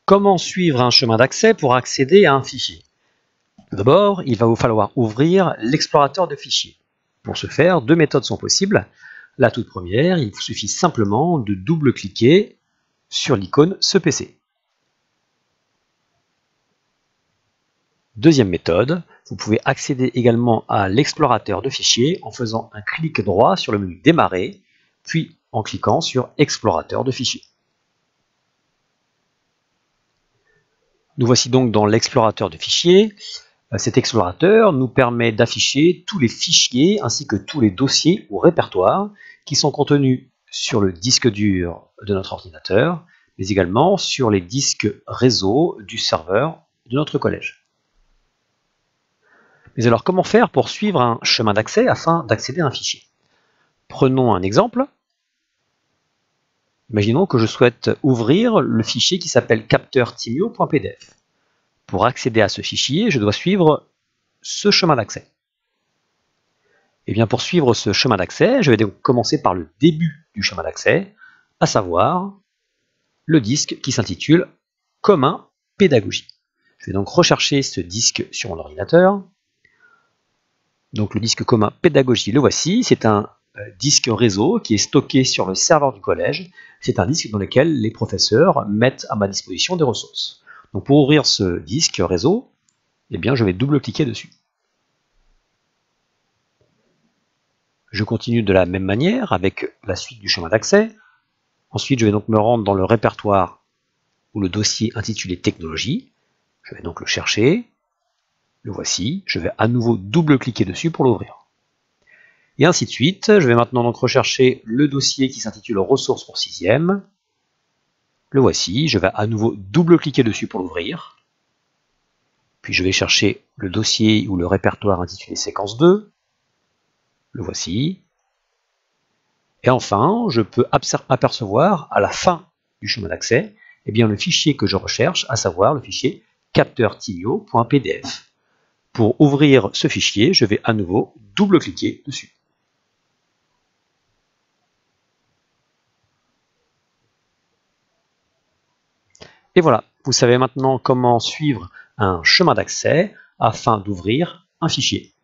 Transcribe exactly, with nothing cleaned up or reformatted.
Comment suivre un chemin d'accès pour accéder à un fichier? D'abord, il va vous falloir ouvrir l'explorateur de fichiers. Pour ce faire, deux méthodes sont possibles. La toute première, il vous suffit simplement de double-cliquer sur l'icône Ce P C. Deuxième méthode, vous pouvez accéder également à l'explorateur de fichiers en faisant un clic droit sur le menu Démarrer, puis en cliquant sur Explorateur de fichiers. Nous voici donc dans l'explorateur de fichiers. Cet explorateur nous permet d'afficher tous les fichiers ainsi que tous les dossiers ou répertoires qui sont contenus sur le disque dur de notre ordinateur, mais également sur les disques réseau du serveur de notre collège. Mais alors, comment faire pour suivre un chemin d'accès afin d'accéder à un fichier? Prenons un exemple. Imaginons que je souhaite ouvrir le fichier qui s'appelle capteur timio point p d f. Pour accéder à ce fichier, je dois suivre ce chemin d'accès. Et bien pour suivre ce chemin d'accès, je vais donc commencer par le début du chemin d'accès, à savoir le disque qui s'intitule Commun Pédagogie. Je vais donc rechercher ce disque sur mon ordinateur. Donc le disque commun Pédagogie, le voici. C'est un disque réseau qui est stocké sur le serveur du collège. C'est un disque dans lequel les professeurs mettent à ma disposition des ressources. Donc pour ouvrir ce disque réseau, eh bien, je vais double-cliquer dessus. Je continue de la même manière avec la suite du chemin d'accès. Ensuite, je vais donc me rendre dans le répertoire ou le dossier intitulé Technologie. Je vais donc le chercher. Le voici. Je vais à nouveau double-cliquer dessus pour l'ouvrir. Et ainsi de suite. Je vais maintenant donc rechercher le dossier qui s'intitule Ressources pour sixième. Le voici. Je vais à nouveau double-cliquer dessus pour l'ouvrir. Puis je vais chercher le dossier ou le répertoire intitulé Séquence deux. Le voici. Et enfin, je peux apercevoir à la fin du chemin d'accès eh bien, le fichier que je recherche, à savoir le fichier capteur timio point p d f. Pour ouvrir ce fichier, je vais à nouveau double-cliquer dessus. Et voilà, vous savez maintenant comment suivre un chemin d'accès afin d'ouvrir un fichier.